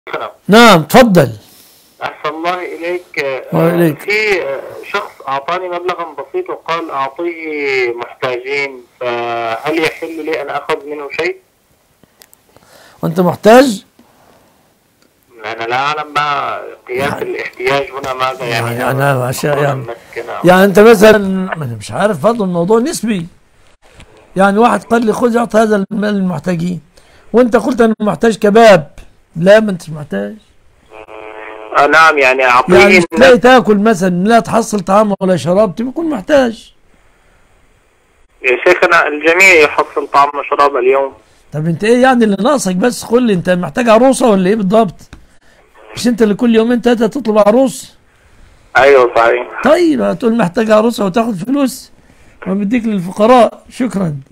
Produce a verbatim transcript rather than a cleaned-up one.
نعم تفضل. أحسن الله إليك. وإليك. في شخص أعطاني مبلغا بسيط وقال أعطيه محتاجين، فهل يحل لي أن أخذ منه شيء؟ وأنت محتاج؟ أنا لا أعلم بقى قياس يعني الاحتياج هنا ماذا يعني. يعني أنا أشياء يعني يعني, يعني أنت مثلا أنا مش عارف برضه الموضوع نسبي. يعني واحد قال لي خذ اعط هذا المال للمحتاجين، وأنت قلت أنا محتاج كباب. لا ما أنتش محتاج. آه نعم يعني أعطيه يعني مش تلاقي تاكل مثلا لا تحصل طعام ولا شراب تكون محتاج. يا شيخنا الجميع يحصل طعام وشراب اليوم. طب انت ايه يعني اللي ناقصك؟ بس قول لي انت محتاج عروسه ولا ايه بالضبط؟ مش انت اللي كل يومين ثلاثه تطلب عروس؟ ايوه صحيح. طيب هتقول محتاج عروسه وتاخد فلوس وبديك للفقراء. شكرا.